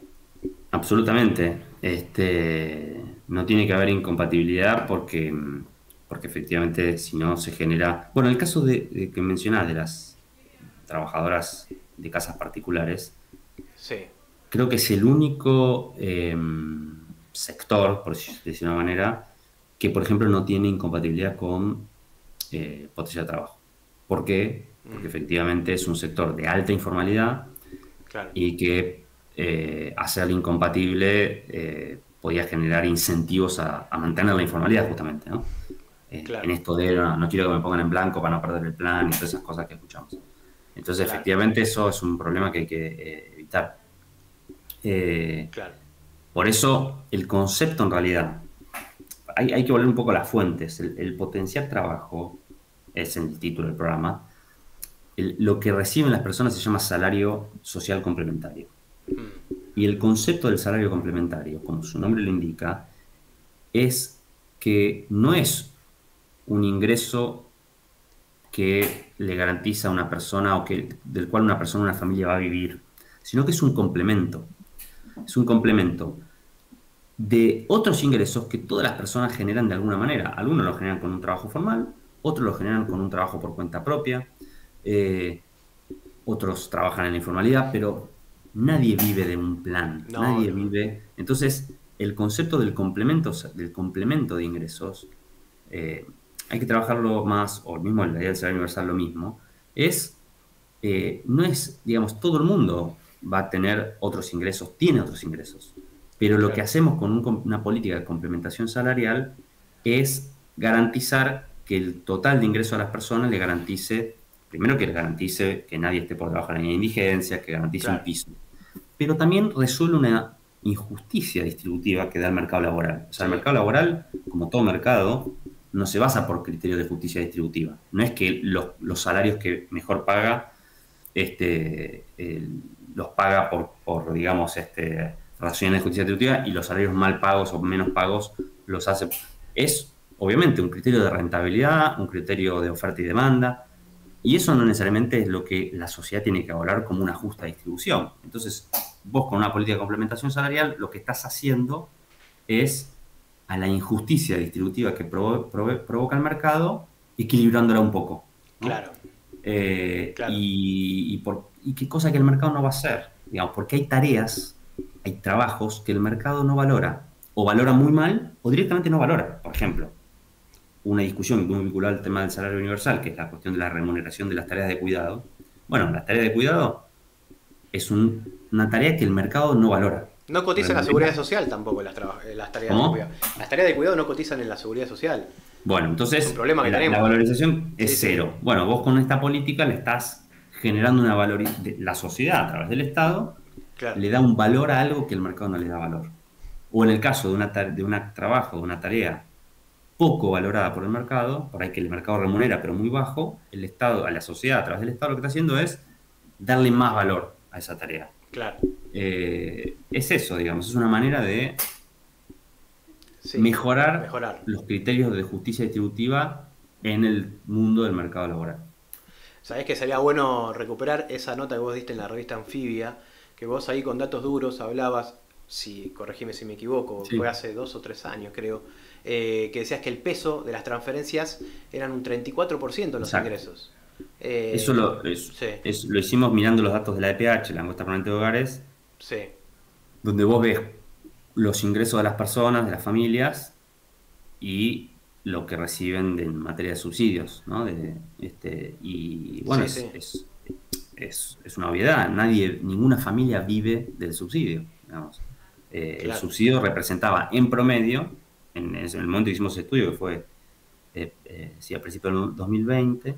Absolutamente. Este, no tiene que haber incompatibilidad porque, porque efectivamente si no se genera... Bueno, el caso de, de que mencionás de las trabajadoras de casas particulares, Sí. creo que es el único eh, sector, por decirlo de una manera, que por ejemplo no tiene incompatibilidad con eh, potencia de trabajo. ¿Por qué? Porque efectivamente es un sector de alta informalidad Claro. y que eh, hacerlo incompatible eh, podía generar incentivos a, a mantener la informalidad justamente, ¿no? Eh, Claro. En esto de no, no quiero que me pongan en blanco para no perder el plan y todas esas cosas que escuchamos. Entonces, Claro. efectivamente, eso es un problema que hay que eh, evitar. Eh, Claro. por eso, el concepto en realidad, hay, hay que volver un poco a las fuentes. El, el potenciar trabajo, es en el título del programa, el- lo que reciben las personas se llama salario social complementario. Y el concepto del salario complementario, como su nombre lo indica, es que no es un ingreso que le garantiza a una persona o que, del cual una persona o una familia va a vivir, sino que es un complemento. Es un complemento de otros ingresos que todas las personas generan de alguna manera. Algunos lo generan con un trabajo formal, otros lo generan con un trabajo por cuenta propia, eh, otros trabajan en la informalidad, pero nadie vive de un plan, No, nadie no. vive. Entonces, el concepto del complemento, del complemento de ingresos, eh, hay que trabajarlo más, o mismo en la idea del salario universal lo mismo, es, eh, no es, digamos, todo el mundo va a tener otros ingresos, tiene otros ingresos, pero lo Claro. que hacemos con un- una política de complementación salarial es garantizar que el total de ingresos a las personas le garantice, primero que le garantice que nadie esté por debajo de la línea de indigencia, que garantice Claro. un piso, pero también resuelve una injusticia distributiva que da el mercado laboral. O sea, el Sí. mercado laboral, como todo mercado, no se basa por criterios de justicia distributiva. No es que los, los salarios que mejor paga este, eh, los paga por, por digamos, este, razones de justicia distributiva y los salarios mal pagos o menos pagos los hace. Es, obviamente, un criterio de rentabilidad, un criterio de oferta y demanda, y eso no necesariamente es lo que la sociedad tiene que evaluar como una justa distribución. Entonces, vos con una política de complementación salarial, lo que estás haciendo es a la injusticia distributiva que provo- provo- provoca el mercado, equilibrándola un poco, ¿no? Claro. Eh, Claro. y, y, por, y qué cosa que el mercado no va a hacer, digamos, porque hay tareas, hay trabajos que el mercado no valora, o valora muy mal, o directamente no valora. Por ejemplo, una discusión muy vinculada al tema del salario universal, que es la cuestión de la remuneración de las tareas de cuidado. Bueno, las tareas de cuidado es un- una tarea que el mercado no valora. No cotizan la Remunera. seguridad social tampoco las, traba- eh, las tareas ¿Cómo? de cuidado. Las tareas de cuidado no cotizan en la seguridad social. Bueno, entonces Es un problema que la, tenemos. la valorización es Sí, sí. cero. Bueno, vos con esta política le estás generando una valorización. La sociedad, a través del Estado, Claro. le da un valor a algo que el mercado no le da valor. O en el caso de un de una trabajo, de una tarea poco valorada por el mercado, por ahí que el mercado remunera pero muy bajo, el Estado, a la sociedad, a través del Estado, lo que está haciendo es darle más valor a esa tarea. Claro. Eh, es eso, digamos, es una manera de Sí. mejorar, Mejorar. los criterios de justicia distributiva en el mundo del mercado laboral. Sabés que sería bueno recuperar esa nota que vos diste en la revista Anfibia, que vos ahí con datos duros hablabas, si corregime si me equivoco, Sí. fue hace dos o tres años creo, eh, que decías que el peso de las transferencias eran un treinta y cuatro por ciento de los Exacto. ingresos. Eh, Eso lo, es- Sí, es- lo hicimos mirando los datos de la E P H, la encuesta permanente de hogares, sí, donde vos ves los ingresos de las personas, de las familias, y lo que reciben de- en materia de subsidios, ¿no? De, este, y bueno, Sí, es, sí. es- es- es una obviedad, nadie, ninguna familia vive del subsidio, digamos. Eh, El Claro. subsidio representaba en promedio, en, en el momento que hicimos ese estudio, que fue eh, eh, sí, a principios del dos mil veinte,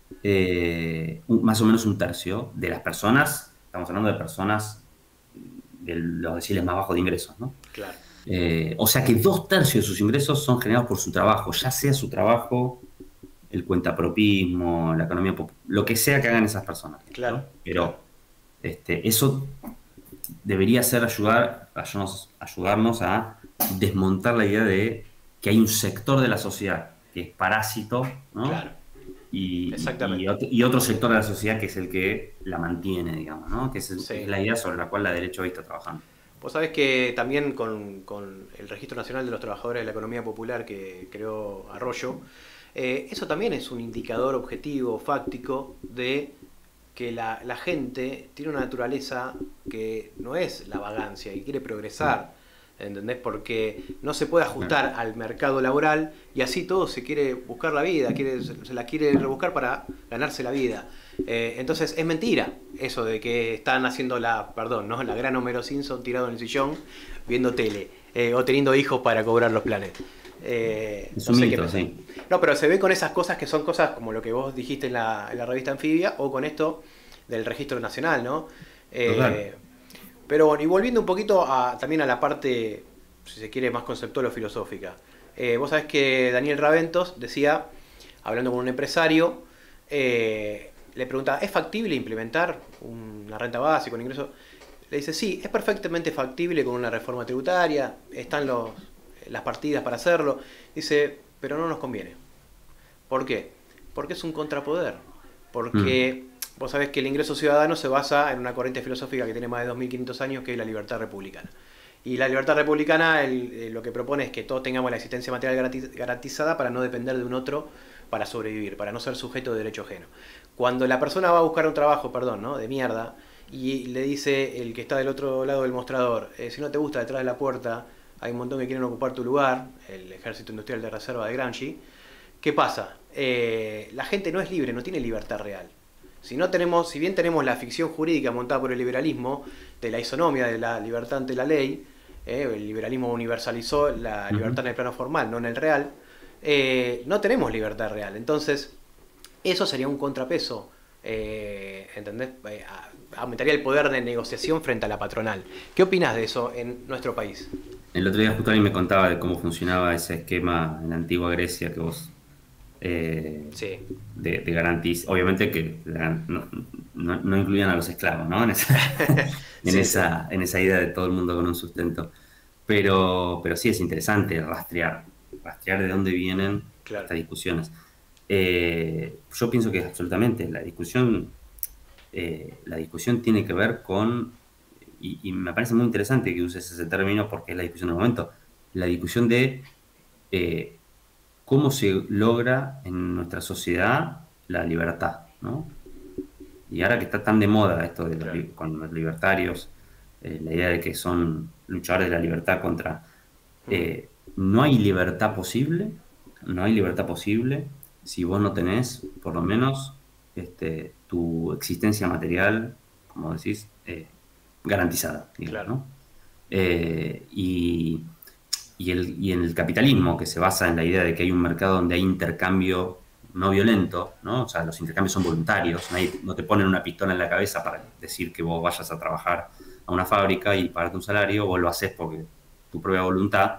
eh, un- más o menos un tercio de las personas, estamos hablando de personas de los deciles más bajos de ingresos, ¿no? claro. Eh, o sea que dos tercios de sus ingresos son generados por su trabajo, ya sea su trabajo, el cuentapropismo, la economía pop- lo que sea que hagan esas personas. ¿no? Claro, Pero claro. este, eso debería ser ayudar, ayudarnos, ayudarnos a desmontar la idea de que hay un sector de la sociedad que es parásito, ¿no? Claro. Y, Exactamente. y otro, y otro sector de la sociedad que es el que la mantiene, digamos, ¿no? Que es, el- Sí. es la idea sobre la cual la derecha hoy está trabajando. Vos sabés que también con, con el Registro Nacional de los Trabajadores de la Economía Popular que creó Arroyo, eh, eso también es un indicador objetivo, fáctico, de que la, la gente tiene una naturaleza que no es la vagancia y quiere progresar, ¿entendés? Porque no se puede ajustar al mercado laboral y así todo se quiere buscar la vida, quiere, se la quiere rebuscar para ganarse la vida. Eh, entonces es mentira eso de que están haciendo la, perdón, ¿no? La gran Homero Simpson tirado en el sillón viendo tele eh, o teniendo hijos para cobrar los planes. Eh, es no un sé mito, qué sí. No, pero se ve con esas cosas que son cosas como lo que vos dijiste en la, en la revista Anfibia o con esto del registro nacional, ¿no? Eh, pero bueno, y volviendo un poquito a, también a la parte, si se quiere, más conceptual o filosófica. Eh, vos sabés que Daniel Raventos decía, hablando con un empresario, eh, le preguntaba, ¿es factible implementar una renta básica, un ingreso? Le dice, sí, es perfectamente factible con una reforma tributaria, están los, las partidas para hacerlo. Dice, pero no nos conviene. ¿Por qué? Porque es un contrapoder. Porque mm. vos sabés que el ingreso ciudadano se basa en una corriente filosófica que tiene más de dos mil quinientos años, que es la libertad republicana. Y la libertad republicana el, eh, lo que propone es que todos tengamos la existencia material garantizada para no depender de un otro para sobrevivir, para no ser sujeto de derecho ajeno. Cuando la persona va a buscar un trabajo, perdón, ¿no? de mierda, y le dice el que está del otro lado del mostrador, eh, si no te gusta detrás de la puerta, hay un montón que quieren ocupar tu lugar, el Ejército Industrial de Reserva de Gramsci, ¿qué pasa? Eh, la gente no es libre, no tiene libertad real. Si, no tenemos, si bien tenemos la ficción jurídica montada por el liberalismo, de la isonomia de la libertad ante la ley, eh, el liberalismo universalizó la libertad en el plano formal, no en el real, eh, no tenemos libertad real. Entonces, eso sería un contrapeso, eh, ¿entendés? Eh, aumentaría el poder de negociación frente a la patronal. ¿Qué opinás de eso en nuestro país? El otro día justo alguien me contaba de cómo funcionaba ese esquema en la antigua Grecia que vos eh, sí. de, de garantizar. Obviamente que no, no, no incluían a los esclavos, ¿no? En esa, en, sí, esa, sí. en esa idea de todo el mundo con un sustento. Pero, pero sí es interesante rastrear, rastrear de dónde vienen claro. estas discusiones. Eh, yo pienso que absolutamente la discusión, eh, la discusión tiene que ver con, y, y me parece muy interesante que uses ese término porque es la discusión del momento, la discusión de eh, cómo se logra en nuestra sociedad la libertad, ¿no? Y ahora que está tan de moda esto de los, con los libertarios, eh, la idea de que son luchadores de la libertad contra... Eh, no hay libertad posible, no hay libertad posible si vos no tenés, por lo menos, este, tu existencia material, como decís, eh, garantizada, digamos, claro. ¿no? Eh, y, y, el, y en el capitalismo, que se basa en la idea de que hay un mercado donde hay intercambio no violento, ¿no? O sea, los intercambios son voluntarios, nadie, no te ponen una pistola en la cabeza para decir que vos vayas a trabajar a una fábrica y pagarte un salario, vos lo haces porque tu propia voluntad.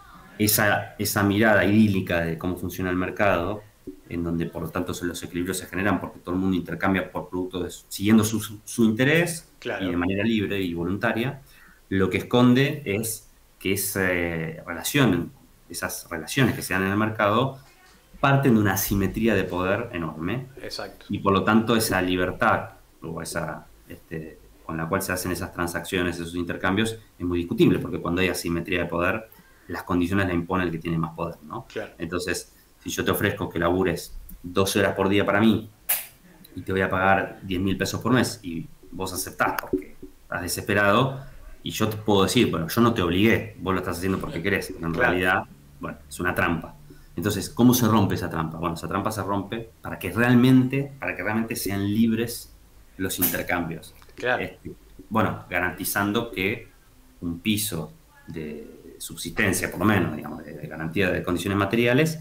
Esa, esa mirada idílica de cómo funciona el mercado, en donde por lo tanto los equilibrios se generan porque todo el mundo intercambia por productos de, siguiendo su, su interés claro. y de manera libre y voluntaria, lo que esconde es que esa relación, esas relaciones que se dan en el mercado parten de una asimetría de poder enorme. Exacto. Y por lo tanto esa libertad o esa, este, con la cual se hacen esas transacciones, esos intercambios, es muy discutible, porque cuando hay asimetría de poder, las condiciones la impone el que tiene más poder, ¿no? Claro. Entonces, si yo te ofrezco que labures doce horas por día para mí y te voy a pagar diez mil pesos por mes y vos aceptás porque estás desesperado, y yo te puedo decir, bueno, yo no te obligué, vos lo estás haciendo porque querés, pero en claro. realidad, bueno, es una trampa. Entonces, ¿cómo se rompe esa trampa? Bueno, esa trampa se rompe para que realmente, para que realmente sean libres los intercambios. Claro. Este, bueno, garantizando que un piso de subsistencia, por lo menos, digamos, de, de garantía de condiciones materiales,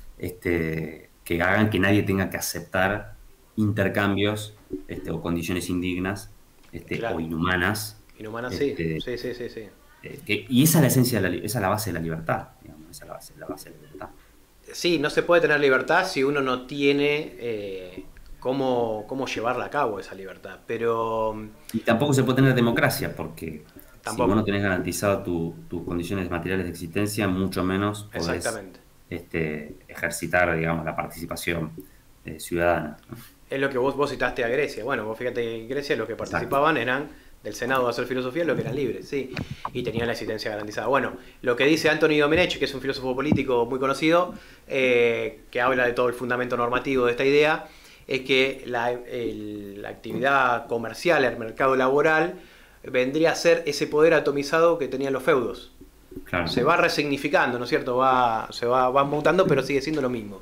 este, que hagan que nadie tenga que aceptar intercambios este, o condiciones indignas este, claro. o inhumanas. Inhumanas, este, sí. sí, sí, sí, sí. Eh, que, y esa es la esencia, de la, esa es la base de la libertad, digamos, esa es la base, la base de la libertad. Sí, no se puede tener libertad si uno no tiene eh, cómo, cómo llevarla a cabo esa libertad, pero... Y tampoco se puede tener democracia, porque tampoco. Si vos no tenés garantizado tus tu condiciones materiales de existencia, mucho menos podés Exactamente. Este, ejercitar, digamos, la participación eh, ciudadana, ¿no? Es lo que vos, vos citaste a Grecia. Bueno, vos fíjate que en Grecia los que participaban Exacto. eran del Senado a hacer filosofía, lo que eran libres, sí, y tenían la existencia garantizada. Bueno, lo que dice Anthony Domenech, que es un filósofo político muy conocido, eh, que habla de todo el fundamento normativo de esta idea, es que la, el, la actividad comercial, el mercado laboral, vendría a ser ese poder atomizado que tenían los feudos. Claro. Se va resignificando, ¿no es cierto? Va, se va, va mutando, pero sigue siendo lo mismo.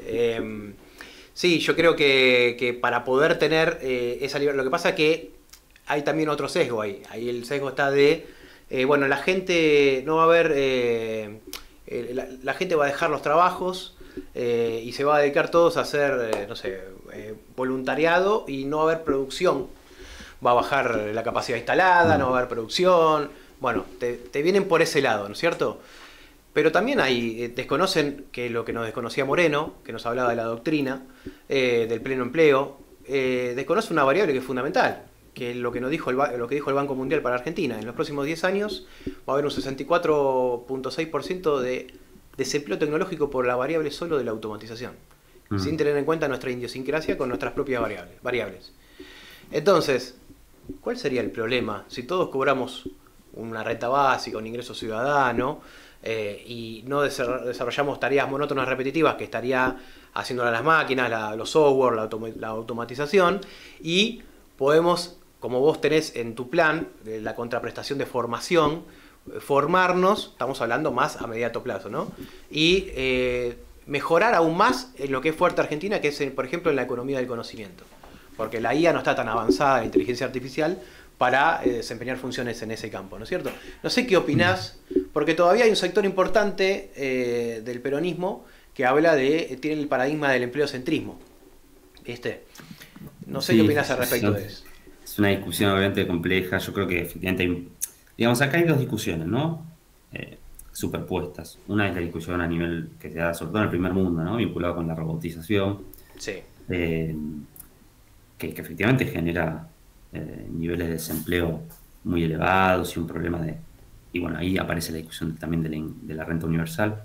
Eh, sí, yo creo que, que para poder tener eh, esa libertad, lo que pasa es que hay también otro sesgo ahí. Ahí el sesgo está de, eh, bueno, la gente no va a haber, eh, eh, la, la gente va a dejar los trabajos eh, y se va a dedicar todos a hacer, eh, no sé, eh, voluntariado y no va a haber producción. Va a bajar la capacidad instalada, no va a haber producción. Bueno, te, te vienen por ese lado, ¿no es cierto? Pero también hay, eh, desconocen que lo que nos desconocía Moreno, que nos hablaba de la doctrina, eh, del pleno empleo, eh, desconoce una variable que es fundamental, que es lo que, nos dijo el, lo que dijo el Banco Mundial para Argentina. En los próximos diez años va a haber un sesenta y cuatro punto seis por ciento de desempleo tecnológico por la variable solo de la automatización, mm. sin tener en cuenta nuestra idiosincrasia con nuestras propias variables. variables. Entonces, ¿cuál sería el problema si todos cobramos una renta básica, un ingreso ciudadano, eh, y no desarrollamos tareas monótonas repetitivas que estaría haciendo las máquinas, la, los software, la, autom la automatización, y podemos, como vos tenés en tu plan, de la contraprestación de formación, formarnos, estamos hablando más a mediano plazo, ¿no? Y eh, mejorar aún más en lo que es fuerte Argentina, que es, por ejemplo, en la economía del conocimiento. Porque la I A no está tan avanzada, la inteligencia artificial, para eh, desempeñar funciones en ese campo, ¿no es cierto? No sé qué opinás, porque todavía hay un sector importante eh, del peronismo que habla de, tiene el paradigma del empleocentrismo, ¿viste? No sé sí, qué opinás al respecto son, de eso. Es una discusión obviamente compleja, yo creo que efectivamente hay, digamos, acá hay dos discusiones, ¿no? Eh, superpuestas. Una es la discusión a nivel que se da sobre todo en el primer mundo, ¿no? Vinculado con la robotización. Sí. Eh, que, que efectivamente genera eh, niveles de desempleo muy elevados y un problema de... Y bueno, ahí aparece la discusión también de la, de la renta universal.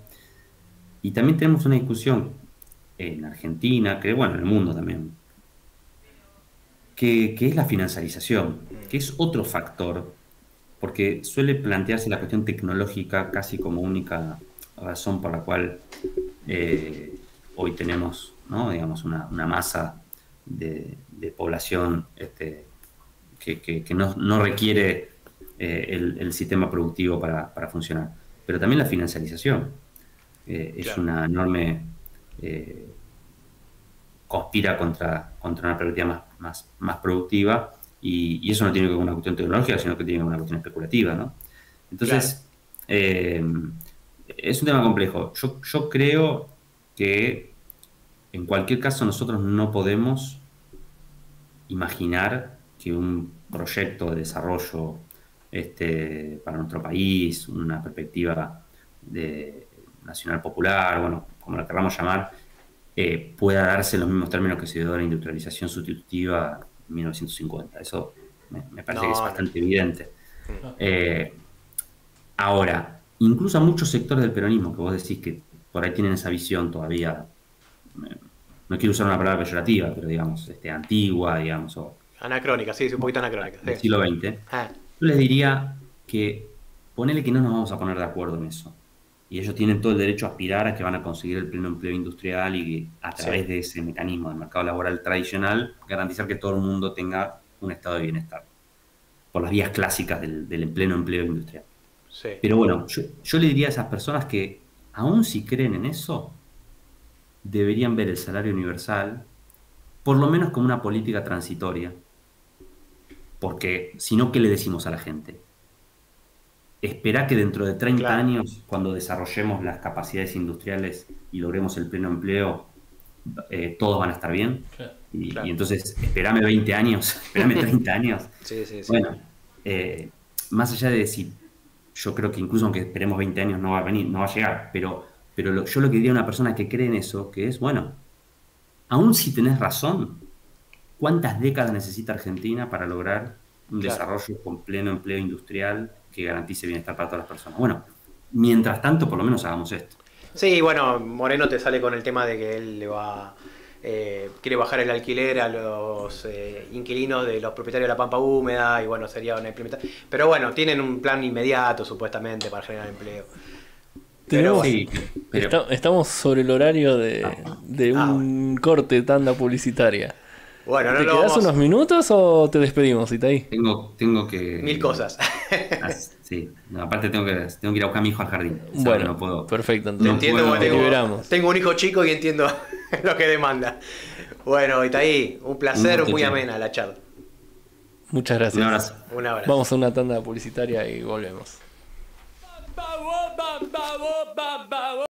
Y también tenemos una discusión en Argentina, que bueno, en el mundo también, que, que es la financiarización, que es otro factor, porque suele plantearse la cuestión tecnológica casi como única razón por la cual eh, hoy tenemos, ¿no? digamos, una, una masa de, de población este, que, que, que no, no requiere eh, el, el sistema productivo para, para funcionar. Pero también la financiarización eh, es claro. una enorme... Eh, conspira contra, contra una perspectiva más, más, más productiva y, y eso no tiene que ver con una cuestión tecnológica, sino que tiene que ver con una cuestión especulativa, ¿no? Entonces, claro. eh, es un tema complejo. Yo, yo creo que en cualquier caso nosotros no podemos imaginar que un proyecto de desarrollo este, para nuestro país, una perspectiva de nacional popular, bueno, como la queramos llamar, eh, pueda darse en los mismos términos que se dio la industrialización sustitutiva en mil novecientos cincuenta. Eso me, me parece no, que es bastante no. evidente. No. Eh, ahora, incluso a muchos sectores del peronismo que vos decís que por ahí tienen esa visión todavía, no quiero usar una palabra peyorativa, pero digamos, este, antigua, digamos, o... Anacrónica, sí, sí, un poquito anacrónica. Del sí. siglo veinte. Ah. Yo les diría que ponele que no nos vamos a poner de acuerdo en eso. Y ellos tienen todo el derecho a aspirar a que van a conseguir el pleno empleo industrial y a través sí. de ese mecanismo del mercado laboral tradicional garantizar que todo el mundo tenga un estado de bienestar por las vías clásicas del, del pleno empleo industrial. Sí. Pero bueno, yo, yo le diría a esas personas que aun si creen en eso, deberían ver el salario universal por lo menos como una política transitoria. Porque si no, ¿qué le decimos a la gente? Espera que dentro de treinta claro. años, cuando desarrollemos las capacidades industriales y logremos el pleno empleo, eh, todos van a estar bien. Claro. Y, claro. y entonces, espérame veinte años, espérame treinta años. Sí, sí, sí. Bueno, eh, más allá de decir, yo creo que incluso aunque esperemos veinte años no va a venir, no va a llegar, pero, pero lo, yo lo que diría a una persona que cree en eso, que es, bueno, aún si tenés razón, ¿cuántas décadas necesita Argentina para lograr un claro. desarrollo con pleno empleo industrial que garantice bienestar para todas las personas? Bueno, mientras tanto, por lo menos hagamos esto. Sí, bueno, Moreno te sale con el tema de que él le va, eh, quiere bajar el alquiler a los eh, inquilinos de los propietarios de la Pampa Húmeda y bueno, sería una implementación. Pero bueno, tienen un plan inmediato supuestamente para generar empleo. Tenemos, Pero, Sí, pero Está- estamos sobre el horario de, de Ah, un corte tanda publicitaria. bueno, no ¿Te lo quedás vamos... unos minutos o te despedimos, Itaí? tengo, tengo que... Mil cosas. Ah, sí, no, aparte tengo que, tengo que ir a buscar a mi hijo al jardín. O sea, Bueno, no puedo. perfecto. Te Entonces, entiendo puedo- porque te tengo, liberamos. tengo un hijo chico y entiendo lo que demanda. Bueno, Itaí, un placer, Un gusto, muy che. amena la charla. Muchas gracias. Un abrazo. Un abrazo. Vamos a una tanda publicitaria y volvemos.